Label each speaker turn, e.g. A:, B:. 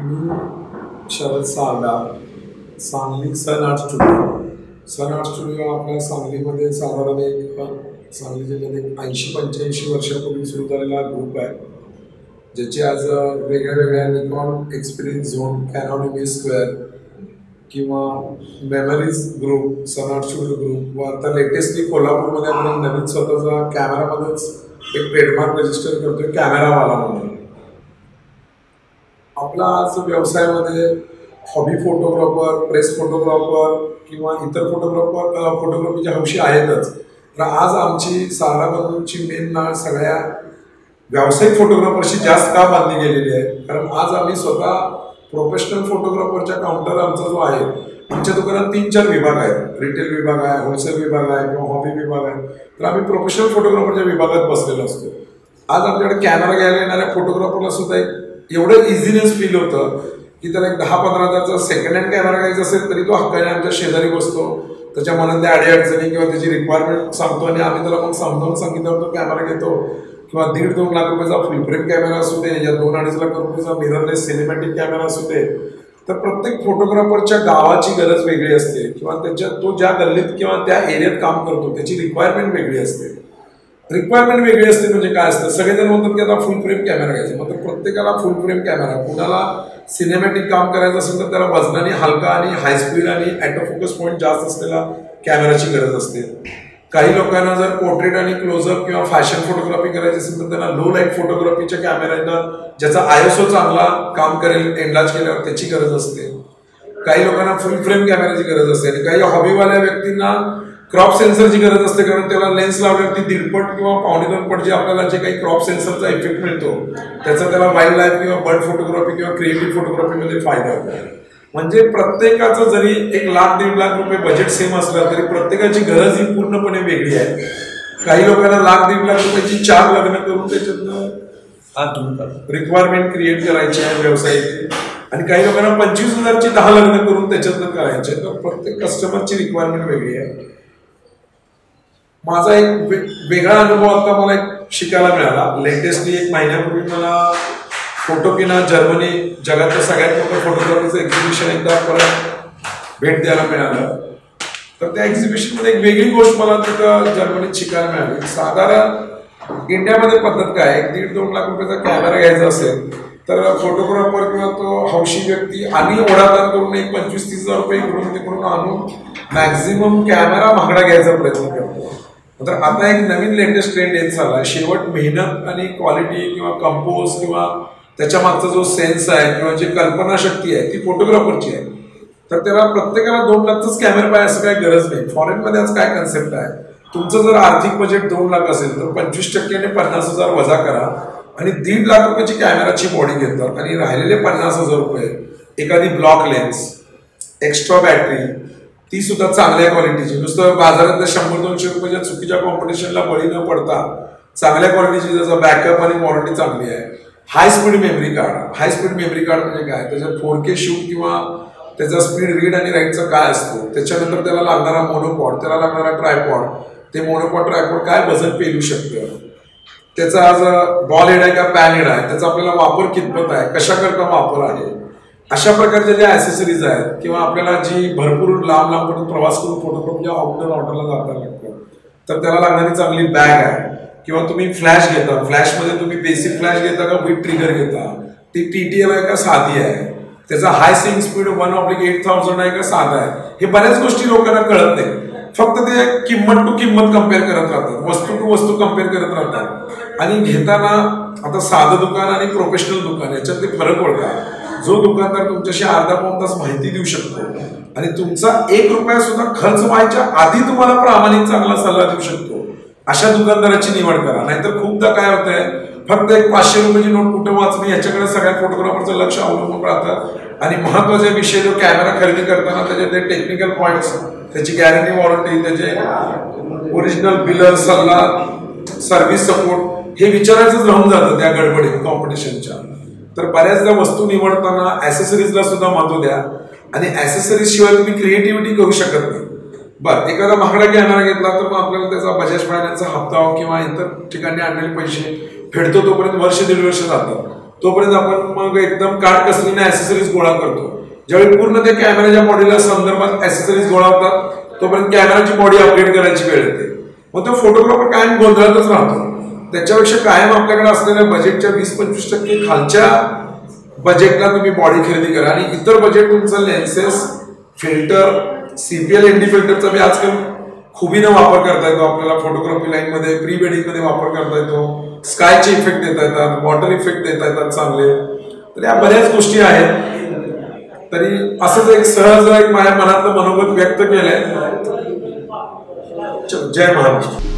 A: मी Sharad Sarda, Sangli sun art studio. Sun art studio आपल्या सांगलीमध्ये साधारण सांगली जिल्ह्यात एक 80-85 वर्षापूर्वी सुरू झालेला ग्रुप आहे, ज्याचे आज वेगळ्या वेगळ्या Nikon experience zone, Canon square किंवा memories group, sun art studio group व आता लेटेस्टली कोल्हापूरमध्ये आपण नवीन स्वतःचा कॅमेरामध्येच एक ट्रेडमार्क रजिस्टर करतोय, कॅमेरावाला म्हणून. आपला आज व्यवसायामध्ये हॉबी फोटोग्राफर, प्रेस फोटोग्राफर किंवा इतर फोटोग्राफीच्या हौशी आहेतच. तर आज आमची सारदा बंधूंची मेन नाळ सगळ्या व्यावसायिक फोटोग्राफरशी जास्त का बांधली गेलेली आहे, कारण आज आम्ही स्वतः प्रोफेशनल फोटोग्राफरच्या काउंटर आमचा जो आहे, आमच्या दुकानात 3-4 विभाग आहेत. रिटेल विभाग आहे, होलसेल विभाग आहे किंवा हॉबी विभाग आहे. तर आम्ही प्रोफेशनल फोटोग्राफरच्या विभागात बसलेलो असतो. आज आमच्याकडे कॅमेरा घ्यायला येणाऱ्या फोटोग्राफरला सुद्धा एवढं इझिनेस फील होतं की त्याला एक 10-15 हजारचा सेकंड हँड कॅमेरा घ्यायचा असेल तरी तो हक्काने आमच्या शेजारी बसतो, त्याच्या मनातल्या अडीअडचणी किंवा त्याची रिक्वायरमेंट सांगतो आणि आम्ही त्याला मग समजावून सांगितल्यावर तो कॅमेरा घेतो. किंवा 1.5-2 लाख रुपयाचा फुल फ्रेम कॅमेरा असू दे या 2-2.5 लाख रुपयाचा मिररलेस सिनेमॅटिक कॅमेरा असू दे. तर प्रत्येक फोटोग्राफरच्या गावाची गरज वेगळी असते किंवा तो ज्या गल्लीत किंवा त्या एरियात काम करतो त्याची रिक्वायरमेंट वेगळी असते. रिक्वायरमेंट वेगळी असते म्हणजे काय असतं, सगळेजण म्हणतात की आता फुल फ्रेम कॅमेरा घ्यायचा, मग प्रत्येकाला फुल फ्रेम कॅमेरा, कुणाला सिनेमॅटिक काम करायचं असेल तर त्याला वजनाने हलका आणि हाय स्पीड आणि ॲटोफोकस पॉईंट जास्त असलेला कॅमेराची गरज असते. काही लोकांना जर पोर्ट्रेट आणि क्लोजअप किंवा फॅशन फोटोग्राफी करायची असेल तर त्यांना लो लाईट फोटोग्राफीच्या कॅमेऱ्यांना ज्याचा आयएसओ चांगला काम करेल एनलार्ज केल्यावर त्याची गरज असते. काही लोकांना फुल फ्रेम कॅमेऱ्याची गरज असते आणि काही हॉबीवाल्या व्यक्तींना क्रॉप सेन्सरची गरज असते, कारण त्याला लेन्स लावल्यावरती 1.5 किंवा 2.5 पट जे आपल्याला जे काही क्रॉप सेन्सरचा इफेक्ट मिळतो त्याचा त्याला वाईल्ड लाईफ किंवा बर्ड फोटोग्राफी किंवा क्रिएटिव्ह फोटोग्राफीमध्ये फायदा होतो. म्हणजे प्रत्येकाचं जरी 1 लाख 1.5 लाख रुपये बजेट सेम असलं तरी प्रत्येकाची गरज ही पूर्णपणे वेगळी आहे. काही लोकांना 1 लाख 1.5 लाख रुपयाची 4 लग्न करून त्याच्यातनं रिक्वायरमेंट क्रिएट करायची आहे व्यवसायाची, आणि काही लोकांना 25,000ची 10 लग्न करून त्याच्यातनं करायचे. तर प्रत्येक कस्टमरची रिक्वायरमेंट वेगळी आहे. माझा एक वेगळा अनुभव आता मला एक शिकायला मिळाला. लेटेस्टली 1 महिन्यापूर्वी मला फोटोकिना जर्मनी, जगातलं सगळ्यात मोठं फोटोग्राफीचं एक्झिबिशन एकदा परत भेट द्यायला मिळालं. तर त्या एक्झिबिशनमध्ये एक वेगळी गोष्ट मला तिथं जर्मनीत शिकायला मिळाली. साधारण इंडियामध्ये पद्धत काय, 1.5-2 लाख रुपयाचा कॅमेरा घ्यायचा असेल तर फोटोग्राफर किंवा तो हौशी व्यक्ती आणि ओढाताण करून एक 25-30 हजार रुपये इकडून तिकडून आणून मॅक्झिमम कॅमेरा महागडा घ्यायचा प्रयत्न करतो. तर आता एक नवीन लेटेस्ट ट्रेंड येत चालला आहे. शेवट मेहनत आणि क्वालिटी किंवा कंपोज किंवा त्याच्या मागचा जो सेन्स आहे किंवा जी कल्पनाशक्ती आहे ती फोटोग्राफरची आहे. तर त्याला प्रत्येकाला 2 लाखचाच कॅमेरा पाहिजे असं काही गरज नाही. फॉरेनमध्ये आज काय कन्सेप्ट आहे, तुमचं जर आर्थिक बजेट 2 लाख असेल तर 25% 50,000 वजा करा आणि 1.5 लाख रुपयाची कॅमेराची बॉडी घेतात आणि राहिलेले 50,000 रुपये एखादी ब्लॉक लेन्स, एक्स्ट्रा बॅटरी, ती सुद्धा चांगल्या क्वालिटीची, नुसतं बाजारातल्या 100-200 रुपयाच्या चुकीच्या कॉम्पिटिशनला बळी न पडता चांगल्या क्वालिटीची ज्याचा बॅकअप आणि वॉरंटी चांगली आहे. High speed memory card. High speed memory card म्हणजे काय, त्याच्यात 4K शूट किंवा त्याचा स्पीड रीड आणि राईटचा काय असतो, त्याच्यानंतर त्याला लागणारा मोनोपॉड, त्याला लागणारा ट्रायपॉड, ते मोनोपॉड ट्रायपॉड काय वजन पेलू शकतं, त्याचा आज बॉल हेड आहे का पॅन हेड आहे, त्याचा आपल्याला वापर कितपत आहे, कशा करता वापर आहे, अशा प्रकारच्या ज्या ॲसेसरीज आहेत किंवा आपल्याला जी भरपूर लांब लांबकडून प्रवास करून फोटोग्राफीच्या आउटडोर ऑर्डरला जाता लागतं तर त्याला लागणारी चांगली बॅग आहे. किंवा तुम्ही फ्लॅश घेता, फ्लॅशमध्ये तुम्ही बेसिक फ्लॅश घेता का विथ ट्रिगर घेता, ती TTL आहे का साधी आहे, त्याचा हाय सिंग स्पीड 1/8000 आहे का साधा आहे, हे बऱ्याच गोष्टी लोकांना कळत नाही. फक्त ते किंमत टू किंमत कम्पेअर करत राहतात, वस्तू टू वस्तू कम्पेअर करत राहतात. आणि घेताना आता साधं दुकान आणि प्रोफेशनल दुकान याच्यात ते फरक ओळखा. जो दुकानदार तुमच्याशी अर्धा-पाऊण तास माहिती देऊ शकतो आणि तुमचा 1 रुपया सुद्धा खर्च व्हायच्या आधी तुम्हाला प्रामाणिक चांगला सल्ला देऊ शकतो, अशा दुकानदाराची निवड करा. नाहीतर खूपदा काय होतंय, फक्त एक 500 रुपयाची नोट कुठं वाचली याच्याकडे सगळ्या फोटोग्राफरचं लक्ष अवलंबून राहतं आणि महत्वाचे विषय जो कॅमेरा खरेदी करताना त्याचे ते टेक्निकल पॉईंट्स, त्याची गॅरंटी वॉरंटी, त्याचे ओरिजिनल बिलर, सल्ला, सर्व्हिस सपोर्ट हे विचारायचंच राहून जातं त्या गडबडीत कॉम्पिटिशनच्या. तर बऱ्याचदा वस्तू निवडताना ॲसेसरीजला सुद्धा महत्व द्या आणि ॲसेसरीज शिवाय तुम्ही क्रिएटिव्हिटी करू शकत नाही. बरं, एखादा महागडा कॅमेरा घेतला तर मग आपल्याला त्याचा बजाज फायनान्सचा हप्ता किंवा इतर ठिकाणी आणलेले पैसे फेडतो तोपर्यंत वर्ष 1.5 वर्ष जातात. तोपर्यंत आपण मग एकदम काटकसरीने ऍक्सेसरीज गोळा करतो. ज्यावेळी पूर्ण त्या कॅमेराच्या बॉडीला संदर्भात ऍक्सेसरीज गोळा होतात तोपर्यंत कॅमेराची बॉडी अपग्रेड करायची वेळ येते. मग तो फोटोग्राफर कायम गोंधळातच राहतो. त्याच्यापेक्षा कायम आपल्याकडे असलेल्या बजेटच्या 20-25% खालच्या बजेटला तुम्ही बॉडी खरेदी करा आणि इतर बजेट तुमचं लेन्सेस, फिल्टर, CPL ND फिल्टरचा बी आजकाल खुबीनं वापर करता येतो. आपल्याला फोटोग्राफी लाईन मध्ये प्री वेडिंग मध्ये वापर करता येतो. स्कायचे इफेक्ट देता येतात, वॉटर इफेक्ट देता येतात चांगले. तर या बऱ्याच गोष्टी आहेत. तरी असंच एक सहज एक माझ्या मनातलं मनोगत व्यक्त केलंय. जय महाराष्ट्र.